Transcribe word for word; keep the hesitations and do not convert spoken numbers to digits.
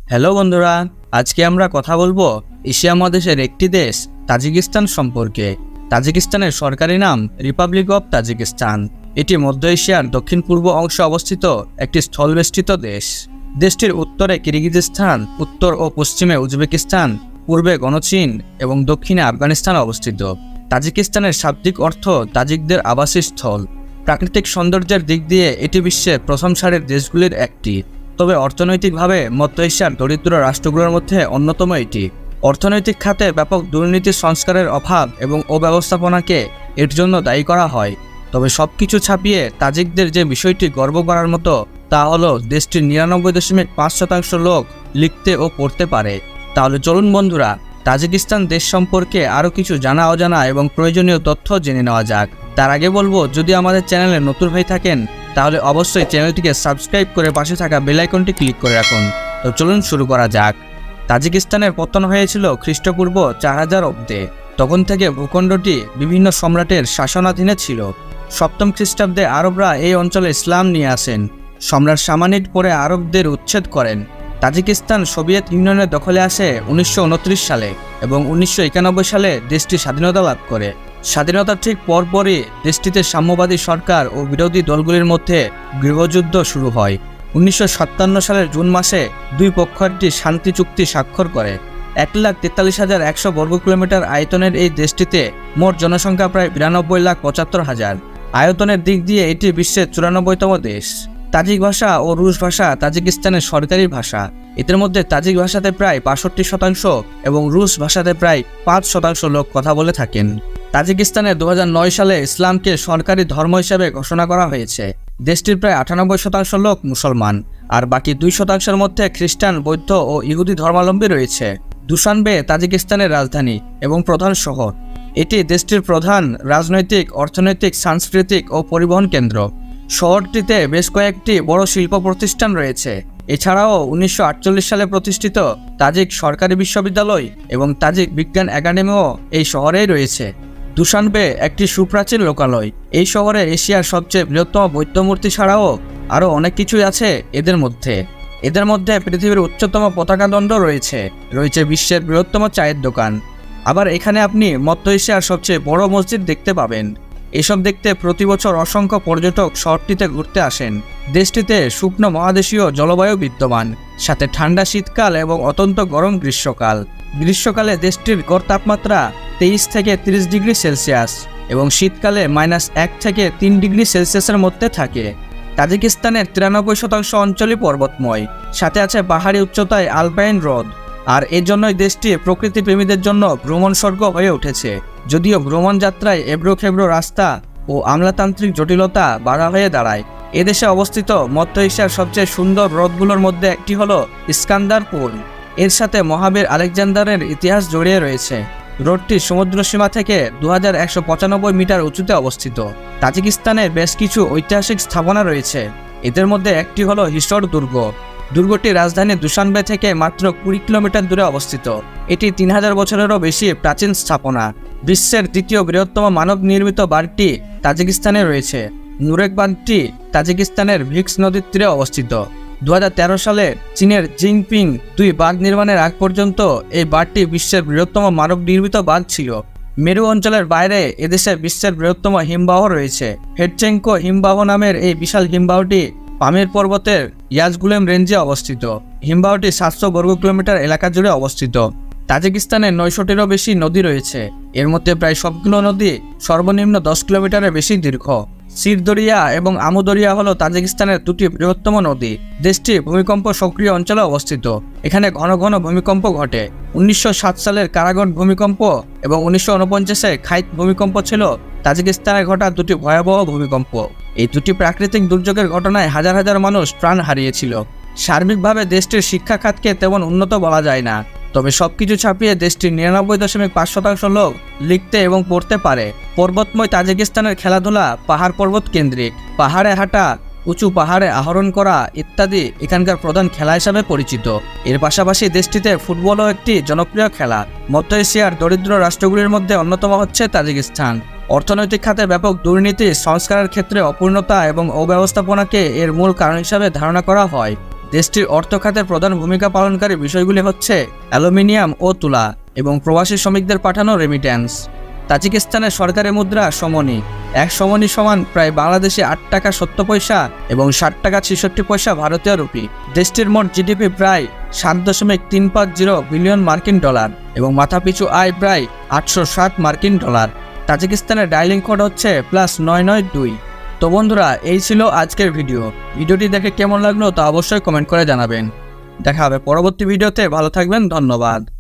Hello বন্ধুরা, আজকে আমরা কথা বলবো এশিয়া মহাদেশের একটি দেশ তাজিকিস্তান সম্পর্কে। তাজিকিস্তানের সরকারি নাম রিপাবলিক অফ তাজিকিস্তান। এটি মধ্য এশিয়ার দক্ষিণ পূর্ব অংশে অবস্থিত একটি স্থলবেষ্টিত দেশ। দেশটির উত্তরে কিরগিজস্তান, উত্তর ও পশ্চিমে উজবেকিস্তান, পূর্বে গণচীন এবং দক্ষিণে আফগানিস্তান অবস্থিত। তাজিকিস্তানের শাব্দিক অর্থ তাজিকদের আবাসস্থল। প্রাকৃতিক সৌন্দর্যের দিক দিয়ে এটি বিশ্বের প্রথম সারির দেশগুলির একটি, তবে অর্থনৈতিকভাবে মধ্য এশিয়ার দরিদ্র রাষ্ট্রগুলোর মধ্যে অন্যতম এটি। অর্থনৈতিক খাতে ব্যাপক দুর্নীতি, সংস্কারের অভাব এবং অব্যবস্থাপনাকে এর জন্য দায়ী করা হয়। তবে সবকিছু ছাপিয়ে তাজিকদের যে বিষয়টি গর্ব করার মতো তা হলো দেশটির নিরানব্বই দশমিক পাঁচ শতাংশ লোক লিখতে ও পড়তে পারে। তাহলে চলুন বন্ধুরা, তাজিকিস্তান দেশ সম্পর্কে আরও কিছু জানা অজানা এবং প্রয়োজনীয় তথ্য জেনে নেওয়া যাক। তার আগে বলবো, যদি আমাদের চ্যানেলে নতুন হয়ে থাকেন তাহলে অবশ্যই চ্যানেলটিকে সাবস্ক্রাইব করে পাশে থাকা বেল আইকনটি ক্লিক করে রাখুন। তো চলুন শুরু করা যাক। তাজিকিস্তানের পতন হয়েছিল খ্রিস্টপূর্ব চার হাজার অব্দে। তখন থেকে ভূখণ্ডটি বিভিন্ন সম্রাটের শাসনাধীনে ছিল। সপ্তম খ্রিস্টাব্দে আরবরা এই অঞ্চলে ইসলাম নিয়ে আসেন। সম্রাট সামানিড পরে আরবদের উচ্ছেদ করেন। তাজিকিস্তান সোভিয়েত ইউনিয়নের দখলে আসে উনিশশো উনত্রিশ সালে এবং উনিশশো একানব্বই সালে দেশটি স্বাধীনতা লাভ করে। স্বাধীনতার ঠিক পরপরই দেশটিতে সাম্যবাদী সরকার ও বিরোধী দলগুলির মধ্যে গৃহযুদ্ধ শুরু হয়। উনিশশো সাতান্ন সালের জুন মাসে দুই পক্ষ একটি শান্তি চুক্তি স্বাক্ষর করে। এক লাখ তেতাল্লিশ হাজার একশো বর্গ কিলোমিটার আয়তনের এই দেশটিতে মোট জনসংখ্যা প্রায় বিরানব্বই লাখ পঁচাত্তর হাজার। আয়তনের দিক দিয়ে এটি বিশ্বের চুরানব্বইতম দেশ। তাজিক ভাষা ও রুশ ভাষা তাজিকিস্তানের সরকারি ভাষা। এদের মধ্যে তাজিক ভাষাতে প্রায় বাষট্টি শতাংশ এবং রুশ ভাষাতে প্রায় পাঁচ শতাংশ লোক কথা বলে থাকেন। তাজিকিস্তানে দু হাজার নয় সালে ইসলামকে সরকারি ধর্ম হিসেবে ঘোষণা করা হয়েছে। দেশটির প্রায় আটানব্বই শতাংশ লোক মুসলমান, আর বাকি দুই শতাংশের মধ্যে খ্রিস্টান, বৌদ্ধ ও ইহুদি ধর্মাবলম্বী রয়েছে। দুশানবে তাজিকিস্তানের রাজধানী এবং প্রধান শহর। এটি দেশটির প্রধান রাজনৈতিক, অর্থনৈতিক, সাংস্কৃতিক ও পরিবহন কেন্দ্র। শহরটিতে বেশ কয়েকটি বড় শিল্প প্রতিষ্ঠান রয়েছে। এছাড়াও উনিশশো আটচল্লিশ সালে প্রতিষ্ঠিত তাজিক সরকারি বিশ্ববিদ্যালয় এবং তাজিক বিজ্ঞান একাডেমিও এই শহরেই রয়েছে। দুশানবে একটি সুপ্রাচীন লোকালয়। এই শহরে এশিয়ার সবচেয়ে বৃহত্তম বৌদ্ধ মূর্তি ছাড়াও আরও অনেক কিছুই আছে এদের মধ্যে। এদের মধ্যে পৃথিবীর উচ্চতম পতাকা দণ্ড রয়েছে। রয়েছে বিশ্বের বৃহত্তম চায়ের দোকান। আবার এখানে আপনি মধ্য এশিয়ার সবচেয়ে বড় মসজিদ দেখতে পাবেন। এসব দেখতে প্রতি বছর অসংখ্য পর্যটক শহরটিতে ঘুরতে আসেন। দেশটিতে শুকনো মহাদেশীয় জলবায়ু বিদ্যমান, সাথে ঠান্ডা শীতকাল এবং অত্যন্ত গরম গ্রীষ্মকাল। গ্রীষ্মকালে দেশটির গড় তাপমাত্রা তেইশ থেকে তিরিশ ডিগ্রি সেলসিয়াস এবং শীতকালে মাইনাস এক থেকে তিন ডিগ্রি সেলসিয়াসের মধ্যে থাকে। তাজিকিস্তানের তিরানব্বই শতাংশ অঞ্চলই পর্বতময়, সাথে আছে পাহাড়ি উচ্চতায় আলপাইন হ্রদ। আর এজন্যই দেশটি প্রকৃতিপ্রেমীদের জন্য ভ্রমণ স্বর্গ হয়ে উঠেছে। যদিও ভ্রমণ যাত্রায় এবড়ো খেবড়ো রাস্তা ও আমলাতান্ত্রিক জটিলতা বাধা হয়ে দাঁড়ায়। এদেশে অবস্থিত মধ্য এশিয়ার সবচেয়ে সুন্দর হ্রদগুলোর মধ্যে একটি হলো ইস্কান্দারপুর। এর সাথে মহাবীর আলেকজান্ডারের ইতিহাস জড়িয়ে রয়েছে। হ্রদটি সমুদ্র সীমা থেকে দু হাজার একশো পঁচানব্বই মিটার উঁচুতে অবস্থিত। তাজিকিস্তানে বেশ কিছু ঐতিহাসিক স্থাপনা রয়েছে। এদের মধ্যে একটি হলো হিসর দুর্গ। দুর্গটি রাজধানী দুশানবে থেকে মাত্র কুড়ি কিলোমিটার দূরে অবস্থিত। এটি তিন হাজার বছরেরও বেশি প্রাচীন স্থাপনা। বিশ্বের দ্বিতীয় বৃহত্তম মানব নির্মিত বাঁধটি তাজিকিস্তানে রয়েছে। নুরেক বাঁধটি তাজিকিস্তানের ভিক্স নদীর তীরে অবস্থিত। দু হাজার তেরো সালে চীনের জিনপিং দুই বাঁধ নির্মাণের আগ পর্যন্ত এই বাঁধটি বিশ্বের বৃহত্তম মানব নির্মিত বাঁধ ছিল। মেরু অঞ্চলের বাইরে এদেশে বিশ্বের বৃহত্তম হিমবাহ রয়েছে। হেডচেঙ্কো হিমবাহ নামের এই বিশাল হিমবাহটি পামির পর্বতের ইয়াজগুলেম রেঞ্জে অবস্থিত। হিমবাহটি সাতশো বর্গ কিলোমিটার এলাকা জুড়ে অবস্থিত। তাজিকিস্তানে নয়শোটিরও বেশি নদী রয়েছে। এর মধ্যে প্রায় সবগুলো নদী সর্বনিম্ন দশ কিলোমিটারের বেশি দীর্ঘ। সিরদরিয়া এবং আমুদরিয়া হলো তাজিকিস্তানের দুটি বৃহত্তম নদী। দেশটি ভূমিকম্প সক্রিয় অঞ্চলে অবস্থিত। এখানে ঘন ঘন ভূমিকম্প ঘটে। উনিশশো সাত সালের কারাগট ভূমিকম্প এবং উনিশশো উনপঞ্চাশে খাইত ভূমিকম্প ছিল তাজিকিস্তানে ঘটা দুটি ভয়াবহ ভূমিকম্প। এই দুটি প্রাকৃতিক দুর্যোগের ঘটনায় হাজার হাজার মানুষ প্রাণ হারিয়েছিল। সার্বিকভাবে দেশটির শিক্ষা খাতকে তেমন উন্নত বলা যায় না। তবে সবকিছু ছাপিয়ে দেশটির নিরানব্বই দশমিক পাঁচ শতাংশ লোক লিখতে এবং পড়তে পারে। পর্বতময় তাজিকিস্তানের খেলাধুলা পাহাড় পর্বত কেন্দ্রিক। পাহাড়ে হাঁটা, উঁচু পাহাড়ে আরোহণ করা ইত্যাদি এখানকার প্রধান খেলা হিসাবে পরিচিত। এর পাশাপাশি দেশটিতে ফুটবলও একটি জনপ্রিয় খেলা। মধ্য এশিয়ার দরিদ্র রাষ্ট্রগুলির মধ্যে অন্যতম হচ্ছে তাজিকিস্তান। অর্থনৈতিক খাতে ব্যাপক দুর্নীতি, সংস্কারের ক্ষেত্রে অপূর্ণতা এবং অব্যবস্থাপনাকে এর মূল কারণ হিসাবে ধারণা করা হয়। দেশটির অর্থ খাতের প্রধান ভূমিকা পালনকারী বিষয়গুলি হচ্ছে অ্যালুমিনিয়াম ও তুলা এবং প্রবাসী শ্রমিকদের পাঠানো রেমিট্যান্স। তাজিকিস্তানের সরকারি মুদ্রা সমনি। এক সমনি সমান প্রায় বাংলাদেশে আট টাকা সত্তর পয়সা এবং ষাট টাকা ছেষট্টি পয়সা ভারতীয় রুপি। দেশটির মোট জিডিপি প্রায় সাত দশমিক তিন পাঁচ জিরো বিলিয়ন মার্কিন ডলার এবং মাথাপিছু আয় প্রায় আটশো ষাট মার্কিন ডলার। তাজিকিস্তানের ডায়ালিং কোড হচ্ছে প্লাস নয় নয় দুই। তো বন্ধুরা, এই ছিল আজকের ভিডিও। ভিডিওটি দেখে কেমন লাগলো তা অবশ্যই কমেন্ট করে জানাবেন। দেখা হবে পরবর্তী ভিডিওতে। ভালো থাকবেন, ধন্যবাদ।